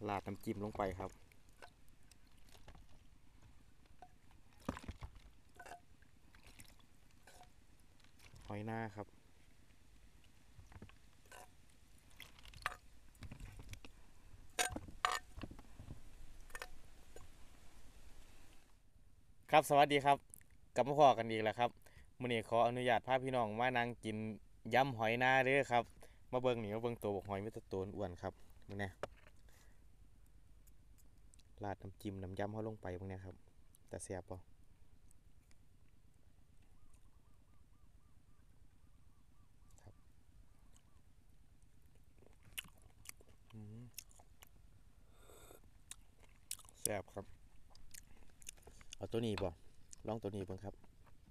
ราดน้ำจิ้มลงไปครับหอยหน้าครับครับสวัสดีครับกลับมาพอกันอีกแล้วครับมื้อนี้ขออนุญาตพาพี่น้องมานั่งกินยำหอยหน้าเด้อครับมาเบิ่งนี่มาเบิ่งตัวหอยมีแต่ตัวอ้วนครับมึงเนี่ยราดน้ำจิ้มน้ำยำเขาลงไปมึงเนี่ยครับแต่แซ่บป่ะครับแซ่บครับเอาตัวนี้ป่ะลองตัวนี้เบิ่งครับ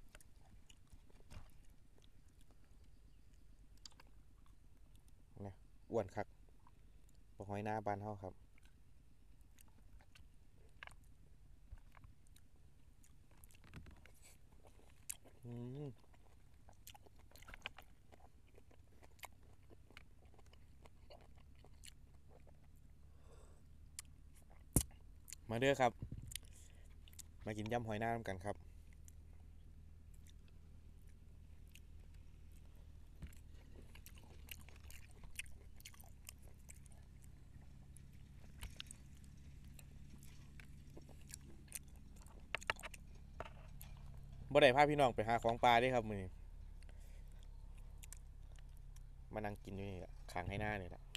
เนี่ยอ้วนคักบ่หอยหน้าบ้านเฮาครับมาเด้อครับมากินยำหอยหน้ากันครับบ่ได้พาพี่น้องไปหาของปลาเด้ครับมื้อนี้มานั่งกินอยู่นี่แหละข้างให้หน้านี่แหละ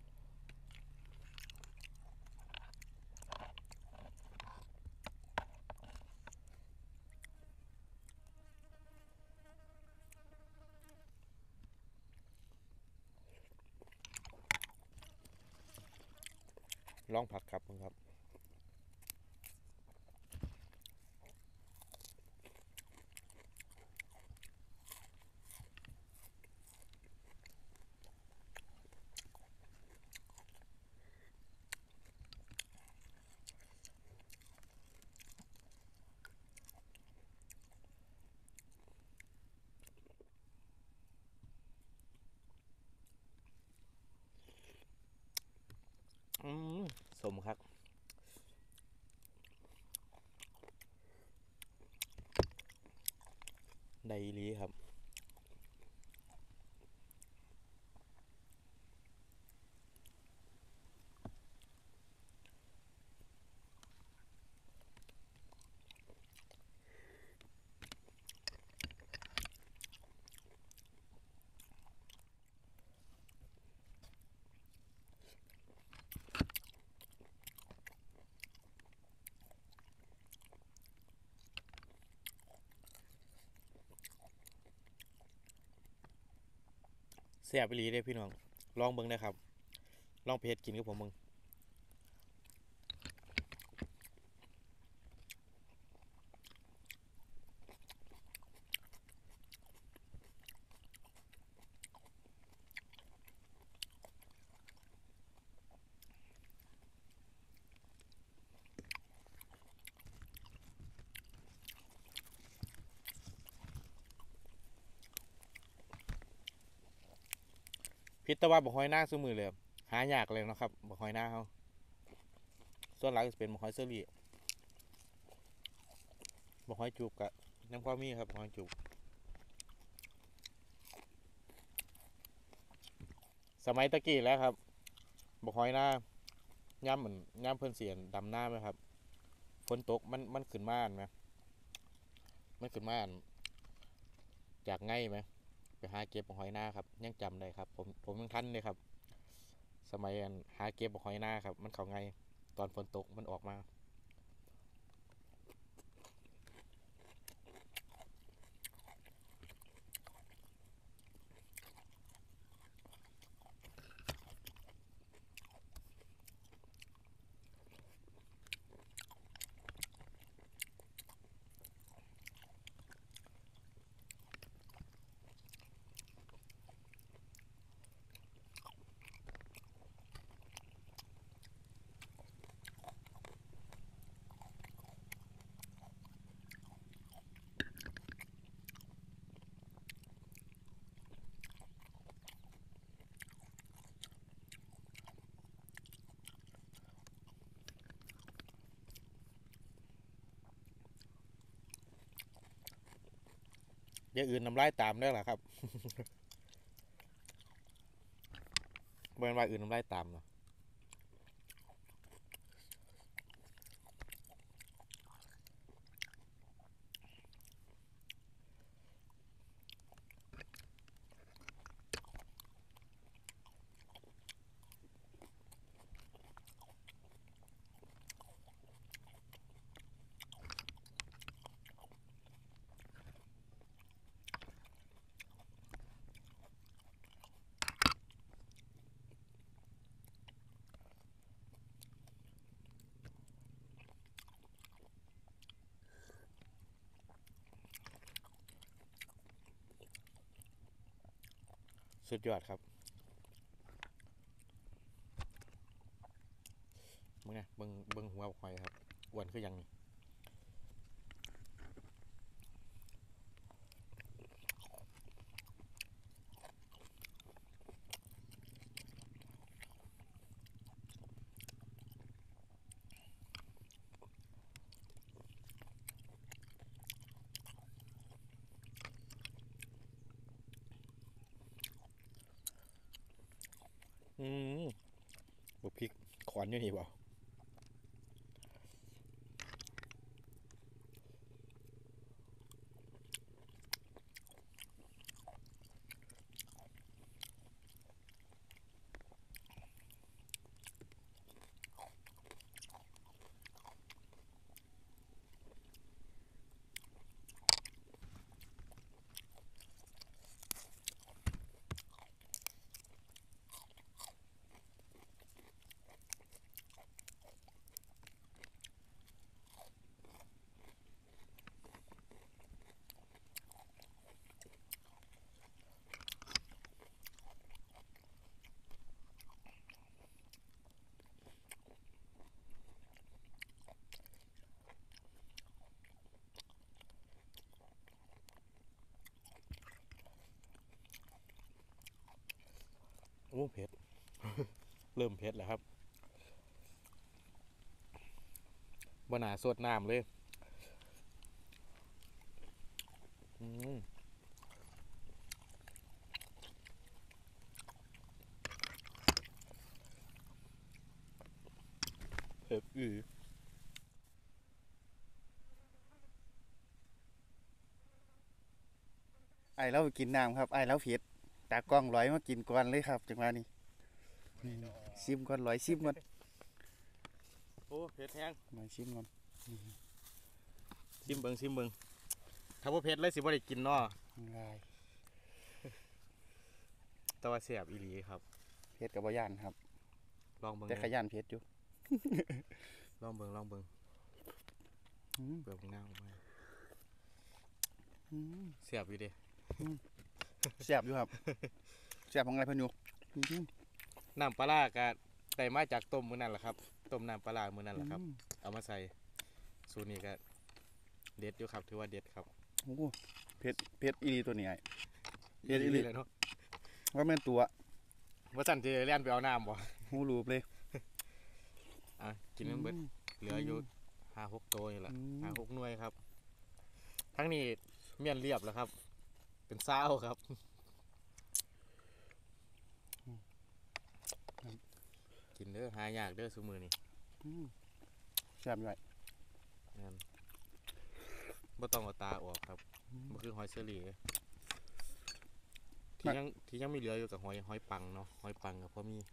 ลองผักครับมึงครับอืมสมครับไดอีหลีครับแซ่บอีหลีเด้พี่น้องลองเบิ่งนะครับลองไปเฮ็ดกินกับผมมึงพิษตะวันบ่หอยหน้าซุมือเลยหายากเลยนะครับบ่หอยหน้าเขาส่วนหลักจะเป็นบ่หอยเชอรี่บ่หอยจูบกะน้ำพอมีครับบ่หอยจูบสมัยตะกี้แล้วครับบ่หอยหน้าย่ำเหมือนย่ำเพิ่นเสียนดำหน้าไหมครับฝนตกมันขึ้นมาอันไหมมันขึ้นมาอันจากไงไหมไปหาเก็บบ่หอยหน้าครับยังจำได้ครับผมยังทันเลยครับสมัยอันหาเก็บบ่หอยหน้าครับมันเขาไงตอนฝนตกมันออกมาอย่าอื่นน้ำลายตามได้หรอครับเมื่อว่าอื่นน้ำลายตามเนาะสุดยอดครับมึงไงเบิ่งหัวหอยครับอ้วนคือยังนี่อืมบุพริกขอนอยู่นี่เปล่าโอ้เผ็ดเริ่มเผ็ดแล้วครับบนาสดน้ำเลยอืมเผ็ดไอ้เราไปกินน้ำครับไอ้เราเผ็ดตากล้องร้อยมากินก่อนเลยครับจังหวะนี้ซิมก่อนร้อยซิมก่อนโอ้เผ็ดแห้งมาซิมก่อนซิมเบิงถ้าว่าเผ็ดเลยสิบ่ได้กินเนาะง่ายแต่ว่าแซ่บอีหลีครับเผ็ดกับบ่ย่านครับลองเบิ่งแต่ขยันเผ็ดอยู่ลองเบิ่งเปลือกหน้าออกมาแซ่บอยู่ดิแซ่บอยู่ครับแซ่บของอะไรพันอยู่น้ำปลาร้าก็ได้มาจากต้มมื้อนั่นแหละครับต้มน้ำปลาร้ามื้อนั่นแหละครับเอามาใส่สูตรนี้ก็เด็ดอยู่ครับถือว่าเด็ดครับโอ้เผ็ดอีหลีตัวนี้ไอ้เผ็ดอีหลีเลยเนาะว่าแม่นตัวว่าสั่นจะเล่นไปเอาน้ำบ่หูรูปเลยกินมันเบิดเหลืออยู่5-6ตัวนี่แหละ5-6 หน่วยครับทั้งนี้เมี่ยนเรียบแล้วครับเป็นเศร้าครับกินเด้อหายากเด้อซุมื้อนี้แซ่บอยู่ไอ้นั่นบ่ต้องเอาตาออกครับมันคือหอยเชอรี่ที่ยังมีเหลืออยู่กับหอยปังเนาะหอยปังกับพอมี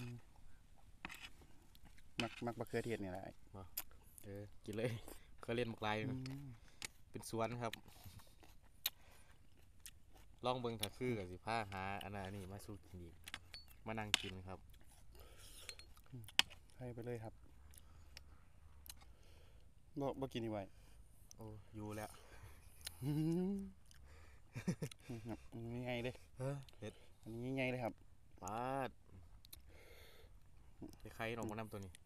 มักบะเขือเทศนี่แหละกินเลยเขาเล่นมักลายเป็นสวนครับลองเบิ่งถ้าคือกับสิผ้าหาอันนั้นนี่มาสู้กินอีกมานั่งกินครับให้ไปเลยครับบ่กินอีกไว้โอ้อยู่แล้วง่ายเลยเผ็ดอันนี้ง่ายเลยครับปาดใครน้องมานำตัวนี้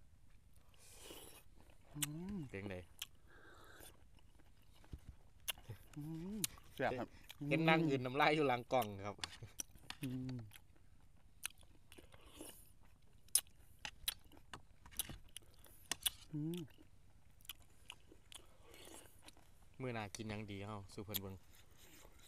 เพียงใดแซ่บครับเห็นนั่งอื่นน้ำลายอยู่หลังกล่องครับมื้อหน้ากินยังดีเฮาสู้เพิ่นเบิ่ง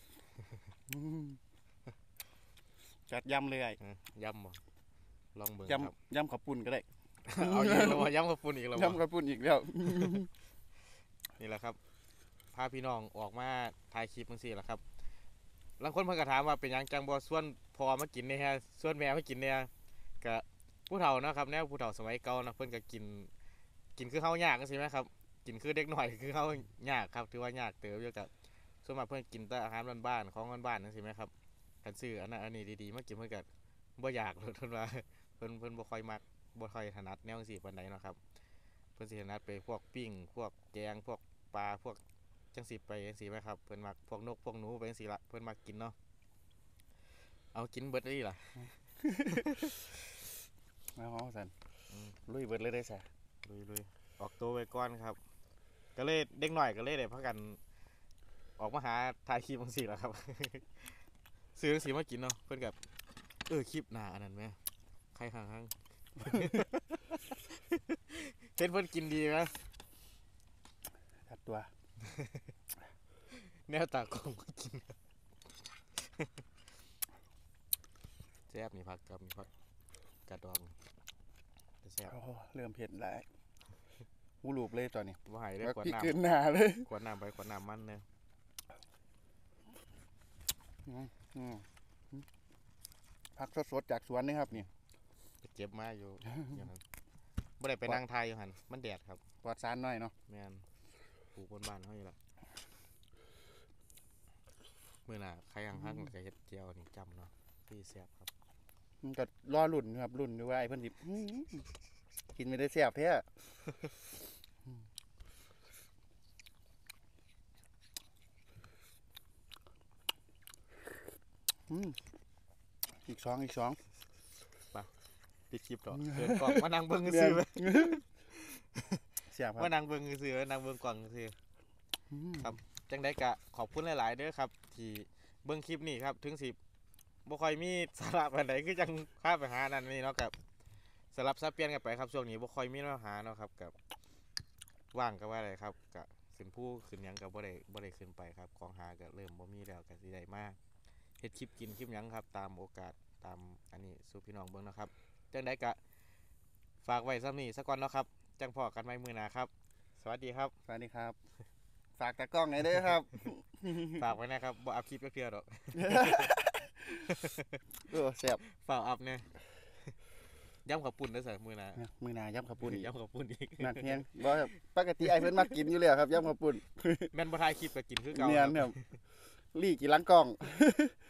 อืมจัดยำเลยไอ้ยำบ่ลองเบิ่งยครับำยำข้าวปุ้นก็ได้เอาอีกแล้วว่ายำกับปุ่นอีกแล้วบ่ยำข้าวปุ้นอีกแล้วนี่แหละครับพาพี่น้องออกมาถ่ายคลิปจังซี่แหละครับบางคนเพิ่นก็ถามว่าเป็นหยังจังบ่ส่วนพ่อมากินเนี่ยฮะส่วนแม่มากินเนี่ยก็ผู้เฒ่าเนาะครับแนวผู้เฒ่าสมัยเก่านะเพิ่นก็กินคือเฮายากจังซี่แหมครับกินคือเด็กน้อยคือเฮายากครับถือว่ายากเติบอยู่กับส่วนมากเพิ่นกินแต่อาหารบ้านๆของบ้านๆจังซี่แหมครับกันซื้ออันนั้นอันนี้ดีๆมากินเพิ่นก็บ่อยากเลยเพิ่นว่าเพิ่นบ่ค่อยมักบ่ค่อยถนัดแนวจังซี่ปานใดเนาะครับเพิ่นสิถนัดไปพวกปิ้งพวกแกงพวกปลาพวกจังสิไปจังสิไหมครับเพิ่นมักพวกนกพวกหนูไปจังสิละเพิ่นมักกินเนาะเอากินเบิดได้ล่ะเอาสันอืมลุยเบิดเลยได้ซะลุยออกตัวไว้ก่อนครับ ก็เลยเด็กหน่อยก็เลยได้พากัน ออกมาหาถ่ายคลิปจังสิล่ะครับ ซื้อจังสิมากินเนาะเพิ่นกับคลิปหน้าอันนั้นไหมใครข้างๆ เห็นเพิ่นกินดีไหมจัดตัวแนวตากล้องก็กิน แซ่บมีผักกับมีผักกระดองจะแซ่บโอ้เริ่มเผ็ดแล้วหูรูปเลยตอนนี้ว่าหายได้แล้วขวดพี่น้เกินหนาเลยำขวดน้ำไปขวดน้ำมันเลยอืมผักสดๆจากสวนนี่ครับนี่เจ็บมากอยู่ อย่างนั้นบ่ได้ไปนั่งทายอยู่หันมันแดดครับปลอดสารหน่อยเนาะแม่นปลูกบนบ้านเขาอยู่ละมื้อหน้าใครยังฮักก็เฮ็ดเจียวนี่จำเนาะที่แซ่บครับมันก็รอรุ่นครับรุ่นดูว่าไอ้เพิ่นสิกินไม่ได้แซ่บแท้อืมอีกสองปิดคลิปต่อเดินกล่องมานั่งเบิ่งซื่อๆไปแซ่บคมารับนั่งเบิ่งซื่อๆนั่งเบิ่งกล่องซื่ออืมครับ จังได้กะขอบคุณหลายๆเด้อครับ ที่เบิ่งคลิปนี้ครับถึงสิบ่ค่อยมีสาระปานใดคือจังพาไปหานั่นนี่เนาะกับสลับซับเปลี่ยนกันไปครับช่วงนี้บ่ค่อยมีเนื้อหาเนาะครับกับว่างก็ว่าได้ครับกับขึ้นผู้ขึ้นหยังก็บ่ได้ขึ้นไปครับของหาก็เริ่มบ่มีแล้วก็สิได้มาเฮ็ดคลิปกินคลิปหยังครับตามโอกาสตามอันนี้สู่พี่น้องเบิ่งเนาะครับจังได้กะฝากไว้ซ้ำนี้ซะก่อนเนาะครับจังพอกันใหม่มื้อหน้าครับ สวัสดีครับสวัสดีครับ ฝากตากล้องหน่อยเด้อครับฝากไว้นะครับบ่อัพคลิปเพื่อๆดอกแซ่บฝากอัพเนี่ย ย้ำกับปุ่นได้อสิมื้อหน้ามือหนาย่ำข้าวปุ้นอีกย้ำกับปุ่นอีกหนักเฮียงบ่ปกติไอ้เพิ่นมักกินอยู่แล้วครับย่ำข้าวปุ้นแม่นบ่ถ่ายคลิปก็กินคือเก่าเนียคน รับครับลี่กี่หลังกล้อง